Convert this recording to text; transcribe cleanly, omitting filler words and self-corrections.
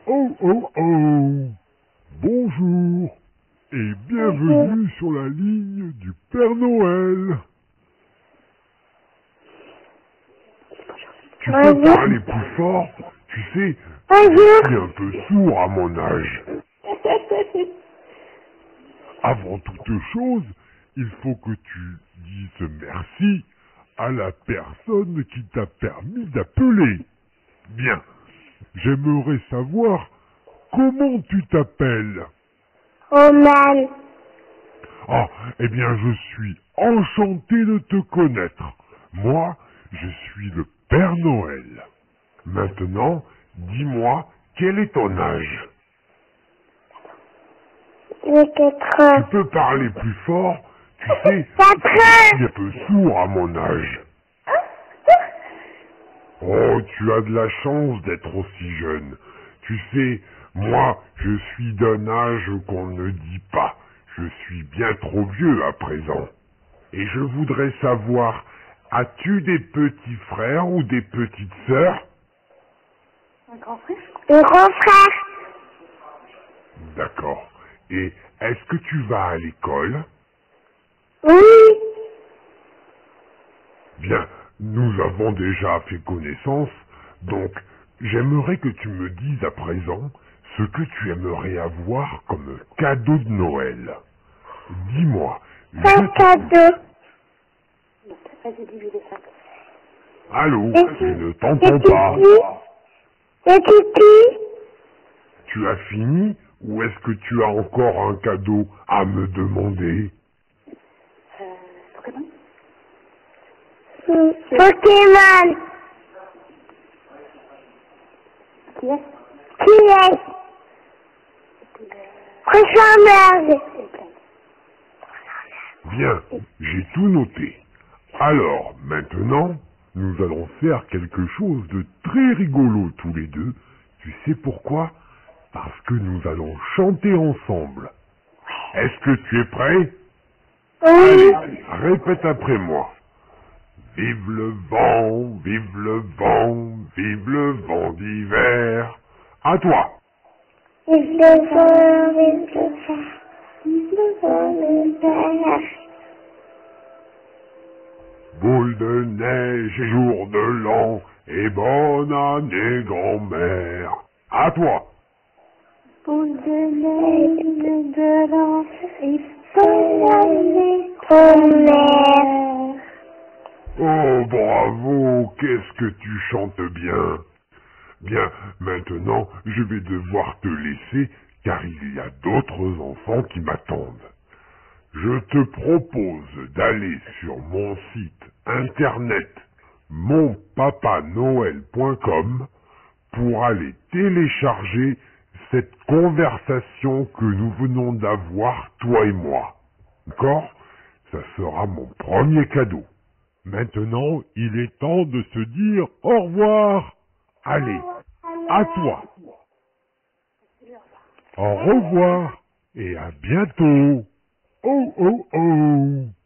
Oh oh oh! Bonjour et bienvenue sur la ligne du Père Noël. Tu peux parler plus fort? Tu sais, je suis un peu sourd à mon âge. Avant toute chose, il faut que tu dises merci à la personne qui t'a permis d'appeler. Bien, j'aimerais savoir comment tu t'appelles. Roman. Ah, eh bien, je suis enchanté de te connaître. Moi, je suis le Père Noël. Maintenant, dis-moi, quel est ton âge? J'ai 4 Tu ans. peux parler plus fort? Tu sais, 4 je suis ans. un peu sourd à mon âge. Oh, tu as de la chance d'être aussi jeune. Tu sais, moi, je suis d'un âge qu'on ne dit pas. Je suis bien trop vieux à présent. Et je voudrais savoir, as-tu des petits frères ou des petites sœurs? Un grand frère. Un grand frère. D'accord. Et est-ce que tu vas à l'école? Oui. Bien, nous avons déjà fait connaissance, donc j'aimerais que tu me dises à présent ce que tu aimerais avoir comme cadeau de Noël. Dis-moi, je Un t'écoute. cadeau. Allô, je ne C'est t'entends pas. C'est Titi. Tu as fini ou est-ce que tu as encore un cadeau à me demander? Pokémon. Qui est? Transformers. Bien, j'ai tout noté. Alors, maintenant, nous allons faire quelque chose de très rigolo tous les deux. Tu sais pourquoi? Parce que nous allons chanter ensemble. Est-ce que tu es prêt? Oui. Allez, répète après moi. Vive le vent, vive le vent, vive le vent d'hiver. À toi. Vive le vent, vive le vent. Vive le vent, vive le vent. Boule de neige et jour de l'an, et bonne année grand-mère. À toi. Boule de neige de l'an, et bonne année, grand-mère. Oh, bravo, qu'est-ce que tu chantes bien. Bien, maintenant, je vais devoir te laisser, car il y a d'autres enfants qui m'attendent. Je te propose d'aller sur mon site internet monpapanoël.com pour aller télécharger cette conversation que nous venons d'avoir, toi et moi. D'accord? Ça sera mon premier cadeau. Maintenant, il est temps de se dire au revoir. Allez, à toi. Au revoir et à bientôt. Oh oh oh.